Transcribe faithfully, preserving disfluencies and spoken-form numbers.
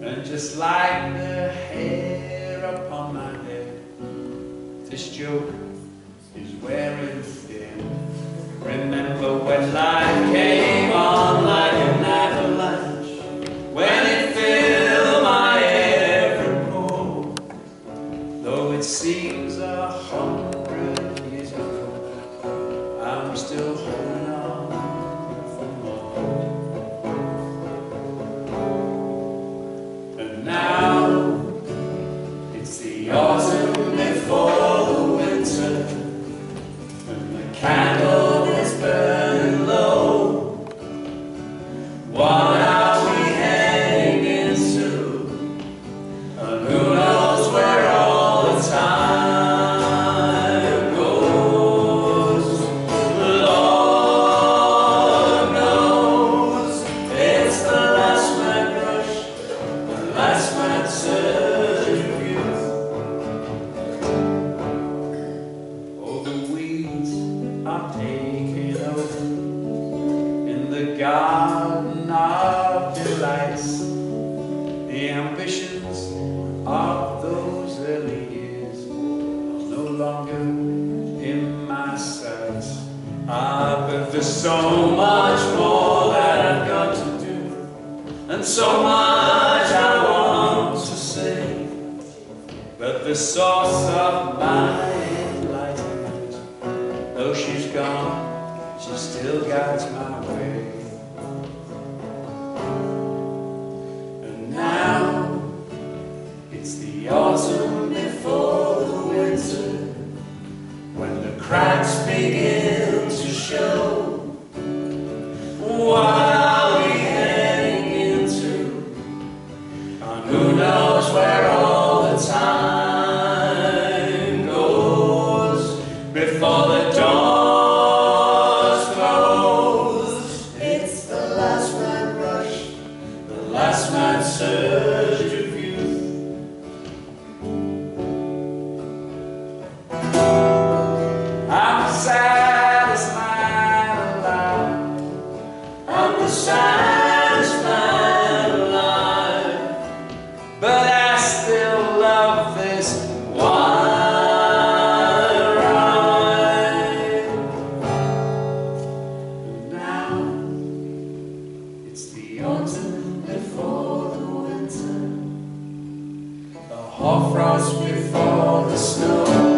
And just like the hair upon my head, this joke is wearing thin. Remember when life came on like an avalanche, when it filled my every pore. Though it seems a hundred years ago, I'm still holding on for more. And now it's the autumn before the winter, when the candle is burning low. What are we heading into? And who knows where all the time goes? Lord knows it's the last mad rush, the last mad surge of youth. Oh, the weeds are taking over in the garden of delights. The ambitions of those early years are no longer in my sights. Ah, but there's so much more that I've got to do, and so much I want to say. But the source of my enlightenment, though she's gone, she still guides my way. And now it's the autumn before the winter, when the cracks begin to show. What are we heading into? And who knows where all the time goes? Before the doors close, it's the last mad rush, the last mad surge of youth. I'm the saddest man alive. I'm the saddest man alive. But I still love this wild ride. And now it's the autumn before the winter, the hoar frost before the snow.